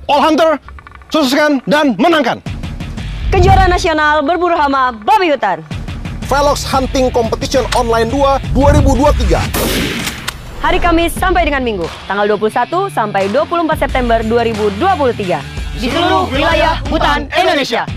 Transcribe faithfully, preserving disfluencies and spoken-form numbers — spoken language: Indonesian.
All Hunter, sukseskan dan menangkan. Kejuaraan nasional berburu hama babi hutan. Velox Hunting Competition Online dua dua ribu dua puluh tiga. Hari Kamis sampai dengan Minggu, tanggal dua puluh satu sampai dua puluh empat September dua ribu dua puluh tiga. Di seluruh wilayah hutan Indonesia.